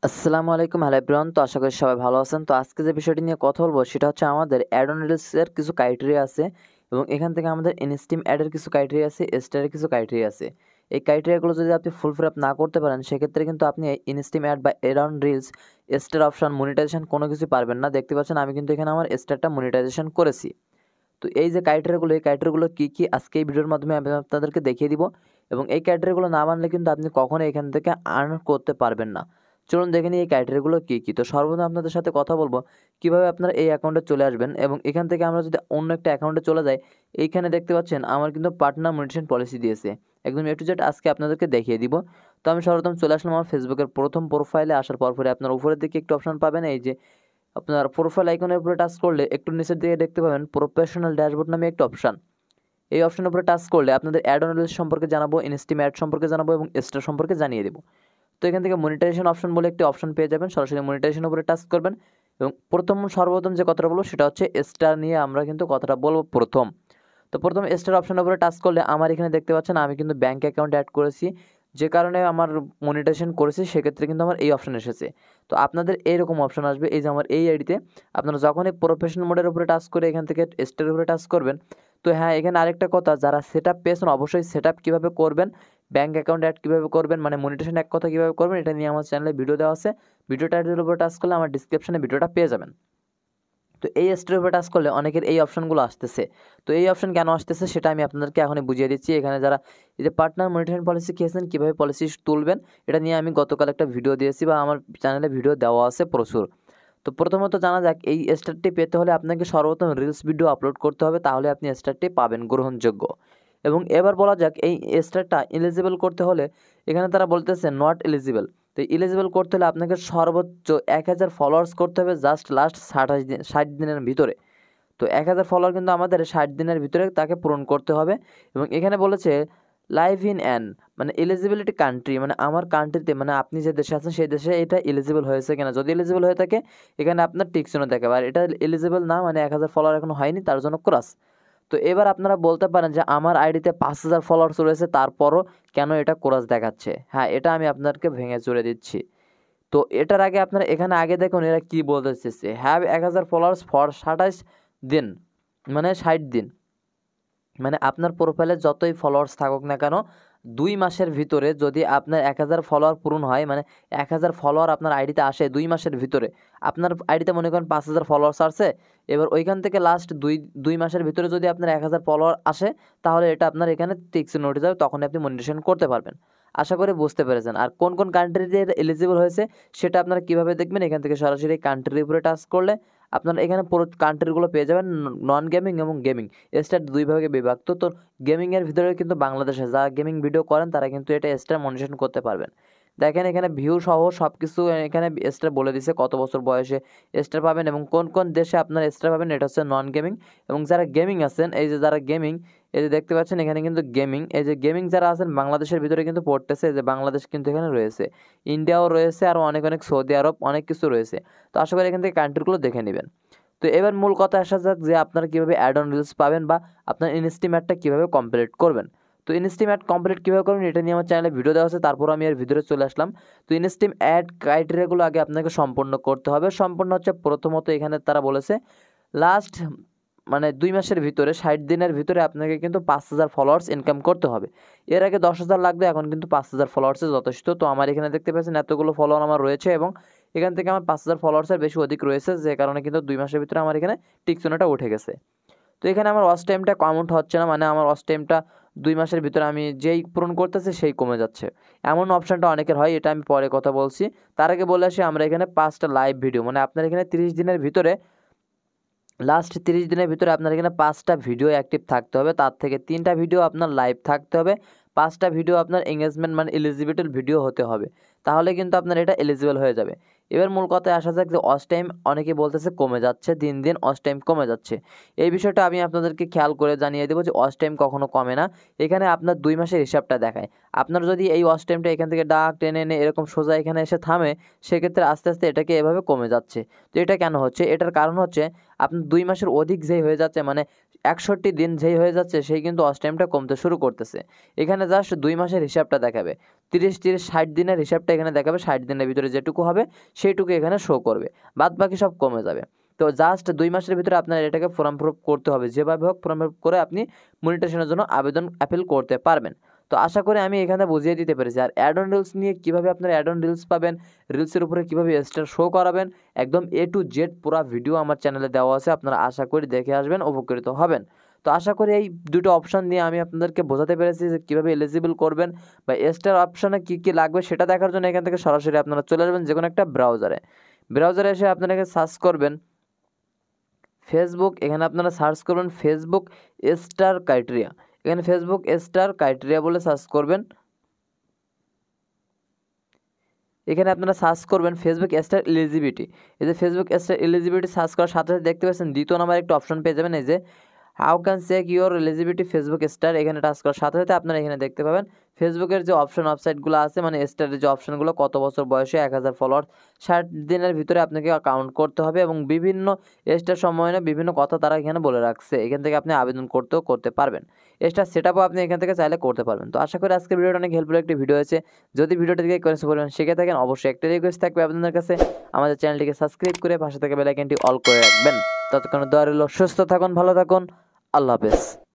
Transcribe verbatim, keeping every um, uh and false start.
আসসালামু আলাইকুম hello everyone. তো আশা করি সবাই ভালো আছেন। তো আজকে যে বিষয়টি নিয়ে কথা বলবো সেটা হচ্ছে আমাদের অ্যাড অন রিলসের কিছু ক্রাইটেরিয়া আছে এবং এখান থেকে আমাদের ইনস্টিম অ্যাডের কিছু ক্রাইটেরিয়া আছে, স্টারের কিছু ক্রাইটেরিয়া আছে। এই ক্রাইটেরিয়াগুলো যদি আপনি ফুলফিল আপ না করতে পারেন সেক্ষেত্রে কিন্তু আপনি ইনস্টিম অ্যাড বা ad on reels, star option, monetisation কোনো কিছু পারবেন না। দেখতে পাচ্ছেন আমি কিন্তু এখানে আমার স্টারটা মনিটাইজেশন করেছি। তো এই যে ক্রাইটেরিয়াগুলো, এই ক্রাইটেরিয়াগুলো কী কী আজকে এই ভিডিওর মাধ্যমে আমি আপনাদেরকে দেখিয়ে দিব এবং এই ক্রাইটেরিয়াগুলো না মানলে কিন্তু আপনি কখনোই এখান থেকে আর্ন করতে পারবেন না। চলুন দেখে নিই এই ক্রাইটেরিয়াগুলো কী কী। তো সর্বপ্রথম আপনাদের সাথে কথা বলবো কীভাবে আপনারা এই অ্যাকাউন্টে চলে আসবেন এবং এখান থেকে আমরা যদি অন্য একটা অ্যাকাউন্টে চলে যাই, এইখানে দেখতে পাচ্ছেন আমার কিন্তু পার্টনার মনিটাইজেশন পলিসি দিয়েছে একদম এ টু জেড, আজকে আপনাদেরকে দেখিয়ে দিব। তো আমি সর্বপ্রথম চলে আসলাম আমার ফেসবুকের প্রথম প্রোফাইলে। আসার পর পরে আপনার উপরের দিকে একটু অপশন পাবেন, এই যে আপনার প্রোফাইল আইকনের উপরে টাচ করলে একটু নিচের দিকে দেখতে পাবেন প্রফেশনাল ড্যাশবোর্ড নামে একটা অপশান। এই অপশনের উপরে টাচ করলে আপনাদের অ্যাড অন রিলস সম্পর্কে জানাবো, ইনস্টিম অ্যাড সম্পর্কে জানাবো এবং স্টার সম্পর্কে জানিয়ে দেবো। তো এখান থেকে মনিটাইজেশন অপশন বলে একটি অপশন পেয়ে যাবেন, সরাসরি মনিটাইজেশনের উপরে টাচ করবেন এবং প্রথম সর্বপ্রথম যে কথাটা বলবো সেটা হচ্ছে স্টার নিয়ে আমরা কিন্তু কথাটা বলবো প্রথম। তো প্রথম স্টার অপশনের উপরে টাচ করলে আমার এখানে দেখতে পাচ্ছেন আমি কিন্তু ব্যাঙ্ক অ্যাকাউন্ট অ্যাড করেছি, যে কারণে আমার মনিটাইজেশন করেছি, সেক্ষেত্রে কিন্তু আমার এই অপশন এসেছে। তো আপনাদের এইরকম অপশন আসবে, এই যে আমার এই আইডিতে আপনারা যখনই প্রফেশনাল মোডের উপরে টাচ করে এখান থেকে স্টারের উপরে টাচ করবেন। তো হ্যাঁ, এখানে আরেকটা কথা, যারা সেট আপ পেয়েছেন অবশ্যই সেট আপ কীভাবে করবেন, ব্যাঙ্ক অ্যাকাউন্ট অ্যাড কীভাবে করবেন, মানে মনিটাইজেশন এক কথা কীভাবে করবেন, এটা নিয়ে আমার চ্যানেলে ভিডিও দেওয়া আছে। ভিডিও টাইটেলের উপরে টাচ করলে আমার ডিসক্রিপশনে ভিডিওটা পেয়ে যাবেন। তো এই স্টারের উপরে টাচ করলে অনেকের এই অপশনগুলো আসতেছে। তো এই অপশন কেন আসতেছে সেটা আমি আপনাদেরকে এখনই বুঝিয়ে দিচ্ছি। এখানে যারা এই যে পার্টনার মনিটাইজেশন পলিসি খেয়েছেন, কীভাবে পলিসি তুলবেন, এটা নিয়ে আমি গতকাল একটা ভিডিও দিয়েছি বা আমার চ্যানেলে ভিডিও দেওয়া আছে প্রচুর। তো প্রথমত জানা যাক, এই স্টারটি পেতে হলে আপনাকে সর্বপ্রথম রিলস ভিডিও আপলোড করতে হবে, তাহলে আপনি স্টারটি পাবেন গ্রহণযোগ্য। এবং এবার বলা যাক এই স্টারটা এলিজিবল করতে হলে এখানে তারা বলতেছে নট এলিজিবল। তো এলিজিবল করতে হলে আপনাকে সর্বোচ্চ এক হাজার ফলোয়ার্স করতে হবে জাস্ট লাস্ট ষাটাশ দিন ষাট দিনের ভিতরে। তো এক হাজার ফলোয়ার কিন্তু আমাদের ষাট দিনের ভিতরে তাকে পূরণ করতে হবে। এবং এখানে বলেছে লাইভ ইন অ্যান, মানে এলিজিবিলিটি কান্ট্রি, মানে আমার কান্ট্রিতে, মানে আপনি যে দেশে আছেন সেই দেশে এটা এলিজিবল হয়েছে কিনা। যদি এলিজিবল হয়ে থাকে এখানে আপনার টিকচিহ্ন দেখাবে, আর এটা এলিজিবল না, মানে এক হাজার ফলোয়ার এখনো হয়নি, তার জন্য ক্রস। তো এবার আপনারা বলতে পারেন যে আমার আইডিতে পাঁচ হাজার ফলোয়ার্স রয়েছে, তারপরও কেন এটা ক্রস দেখাচ্ছে। হ্যাঁ, এটা আমি আপনাদেরকে ভেঙে চুরে দিচ্ছি। তো এটার আগে আপনারা এখানে আগে দেখুন এরা কী বলতে চেয়েছে, হ্যাভ এক হাজার ফলোয়ার্স ফর সাতাশ দিন, মানে ষাট দিন, মানে আপনার প্রোফাইলে যতই ফলোয়ার্স থাকুক না কেন, দুই মাসের ভিতরে যদি আপনার এক হাজার ফলোয়ার পূরণ হয়, মানে এক হাজার ফলোয়ার আপনার আইডিতে আসে দুই মাসের ভিতরে, আপনার আইডিতে মনে করেন পাঁচ হাজার ফলোয়ার্স আসছে, এবার ওইখান থেকে লাস্ট দুই দুই মাসের ভিতরে যদি আপনার এক হাজার ফলোয়ার আসে, তাহলে এটা আপনার এখানে টিকস নোটিস যাবে, তখন আপনি মনিটাইজেশন করতে পারবেন। আশা করি বুঝতে পেরেছেন। আর কোন কোন কান্ট্রিতে এটা এলিজিবল হয়েছে সেটা আপনারা কীভাবে দেখবেন, এখান থেকে সরাসরি কান্ট্রির উপরে টাচ করলে আপনারা এখানে পুরো কান্ট্রিগুলো পেয়ে যাবেন, নন গেমিং এবং গেমিং, স্টার দুই ভাগে বিভক্ত। তো গেমিংয়ের ভিতরে কিন্তু বাংলাদেশে যারা গেমিং ভিডিও করেন তারা কিন্তু এটা স্টার মনিটাইজেশন করতে পারবেন। দেখেন এখানে ভিউ সহ সব কিছু এখানে স্টার বলে দিছে, কত বছর বয়সে স্টার পাবেন এবং কোন কোন দেশে আপনার স্টার পাবেন। এটা হচ্ছে নন গেমিং। এবং যারা গেমিং আছেন, এই যে যারা গেমিং, এই যে দেখতে পাচ্ছেন এখানে কিন্তু গেমিং, এই যে গেমিং যারা আছেন বাংলাদেশের ভিতরে কিন্তু পড়তেছে, এই যে বাংলাদেশ কিন্তু এখানে রয়েছে, ইন্ডিয়াও রয়েছে, আর অনেক অনেক সৌদি আরব অনেক কিছু রয়েছে। তো আশা করি এখান থেকে কান্ট্রিগুলো দেখে নেবেন। তো এবার মূল কথা আসা যাক যে আপনারা কীভাবে অ্যাড অন রিলস পাবেন বা আপনার ইনস্টিম অ্যাডটা কীভাবে কমপ্লিট করবেন। তো ইনস্টিম অ্যাড কমপ্লিট কীভাবে করবেন এটা নিয়ে আমার চ্যানেলে ভিডিও দেওয়া আছে, তারপর আমি এর ভিডিওতে চলে আসলাম। তো ইনস্টিম অ্যাড ক্রাইটেরিয়াগুলো আগে আপনাকে সম্পূর্ণ করতে হবে। সম্পূর্ণ হচ্ছে প্রথমত এখানে তারা বলেছে লাস্ট মানে দুই মাসের ভিতরে ষাট দিনের ভিতরে আপনাকে কিন্তু পাঁচ হাজার ফলোয়ার্স ইনকাম করতে হবে। এর আগে দশ হাজার লাগবে, এখন কিন্তু পাঁচ হাজার ফলোয়ার্সে যথেষ্ট। তো আমার এখানে দেখতে পাচ্ছেন এতগুলো ফলোয়ার আমার রয়েছে এবং এখান থেকে আমার পাঁচ হাজার ফলোয়ার্সের বেশি অধিক রয়েছে, যে কারণে কিন্তু দুই মাসের ভিতরে আমার এখানে টিকচিহ্নটা উঠে গেছে। তো এখানে আমার ওয়াচ টাইমটা কাউন্ট হচ্ছে না, মানে আমার ওয়াচ টাইমটা দুই মাসের ভিতরে আমি যেই পূরণ করতেছি সেই কমে যাচ্ছে। এমন অপশানটা অনেকের হয়, এটা আমি পরে কথা বলছি। তার আগে বলে আসি আমরা এখানে পাঁচটা লাইভ ভিডিও, মানে আপনার এখানে তিরিশ দিনের ভিতরে লাস্ট তিরিশ দিনের ভিতরে আপনার এখানে পাঁচটা ভিডিও অ্যাক্টিভ থাকতে হবে, তার থেকে তিনটা ভিডিও আপনার লাইভ থাকতে হবে, পাঁচটা ভিডিও আপনার এঙ্গেজমেন্ট মানে এলিজিবল ভিডিও হতে হবে, তাহলে কিন্তু আপনার এটা এলিজিবল হয়ে যাবে। এবার মূল কথায় আসা যাক যে ওয়াচ টাইম অনেকে বলতেছে কমে যাচ্ছে, দিন দিন ওয়াচ টাইম কমে যাচ্ছে। এই বিষয়টা আমি আপনাদেরকে খেয়াল করে জানিয়ে দেবো যে ওয়াচ টাইম কখনো কমে না। এখানে আপনার দুই মাসের হিসাবটা দেখায়। আপনার যদি এই ওয়াচ টাইমটা এখান থেকে ডাক টেনে এনে এরকম সোজা এখানে এসে থামে, সেক্ষেত্রে আস্তে আস্তে এটাকে এভাবে কমে যাচ্ছে। তো এটা কেন হচ্ছে, এটার কারণ হচ্ছে আপনার দুই মাসের অধিক যেই হয়ে যাচ্ছে, মানে একষট্টি দিন যেই হয়ে যাচ্ছে সেই কিন্তু ওয়াচ টাইমটা কমতে শুরু করতেছে। এখানে জাস্ট দুই মাসের হিসাবটা দেখাবে, তিরিশ তিরিশ ষাট দিনের হিসাবটা এখানে দেখাবে, ষাট দিনের ভিতরে যেটুকু হবে সেইটুকু এখানে শো করবে, বাদ বাকি সব কমে যাবে। তো জাস্ট দুই মাসের ভিতরে আপনার এটাকে ফর্ম ফিল আপ করতে হবে, যেভাবে হোক ফর্ম ফিল আপ করে আপনি মনিটাইজেশনের জন্য আবেদন অ্যাপিল করতে পারবেন। তো আশা করি আমি এখানে বুঝিয়ে দিতে পেরেছি। আর অ্যাড অন রিলস নিয়ে কীভাবে আপনারা অ্যাড অন রিলস পাবেন, রিলসের উপরে কীভাবে স্টার শো করাবেন, একদম এ টু জেড পুরো ভিডিও আমার চ্যানেলে দেওয়া আছে, আপনারা আশা করি দেখে আসবেন, উপকৃত হবেন। তো আশা করি এই দুটো অপশান দিয়ে আমি আপনাদেরকে বোঝাতে পেরেছি যে কীভাবে এলিজিবল করবেন বা স্টার অপশানে কী কী লাগবে সেটা দেখার জন্য এখান থেকে সরাসরি আপনারা চলে আসবেন যে কোনো একটা ব্রাউজারে। ব্রাউজারে এসে আপনারা সার্চ করবেন ফেসবুক, এখানে আপনারা সার্চ করবেন ফেসবুক স্টার ক্রাইটেরিয়া, এখানে ফেসবুক স্টার ক্রাইটেরিয়া বলে সার্চ করবেন। এখানে আপনারা সার্চ করবেন ফেসবুক স্টার এলিজিবিলিটি, এই যে ফেসবুক স্টার এলিজিবিলিটি সার্চ করার সাথে সাথে দেখতে পাচ্ছেন দ্বিতীয় নাম্বার একটা অপশন পেয়ে যাবেন, এই যে how can check your eligibility Facebook star, এখানে টাচ করার সাথে সাথে আপনারা এখানে দেখতে পাবেন ফেসবুকের যে অপশন ওয়েবসাইটগুলো আছে, মানে স্টারের যে অপশনগুলো, কত বছর বয়সে, এক হাজার ফলোয়ার, ষাট দিনের ভিতরে আপনাকে অ্যাকাউন্ট করতে হবে এবং বিভিন্ন স্টার সম্বন্ধে বিভিন্ন কথা তারা এখানে বলে রাখছে, এখান থেকে আপনি আবেদন করতেও করতে পারবেন, স্টার সেট আপও আপনি এখান থেকে চাইলে করতে পারবেন। তো আশা করি আজকের ভিডিওটা অনেক হেল্পফুল একটি ভিডিও হয়েছে। যদি ভিডিওটি থেকে কোয়েশ্চেন পরিমাণ শিখে থাকেন অবশ্যই একটা রিকোয়েস্ট থাকবে আপনাদের কাছে, আমাদের চ্যানেলটিকে সাবস্ক্রাইব করে পাশে থেকে বেল আইকনটি অল করে রাখবেন। ততক্ষণ দোয়া রইল, সুস্থ থাকুন, ভালো থাকুন, আল্লাহ হাফেজ।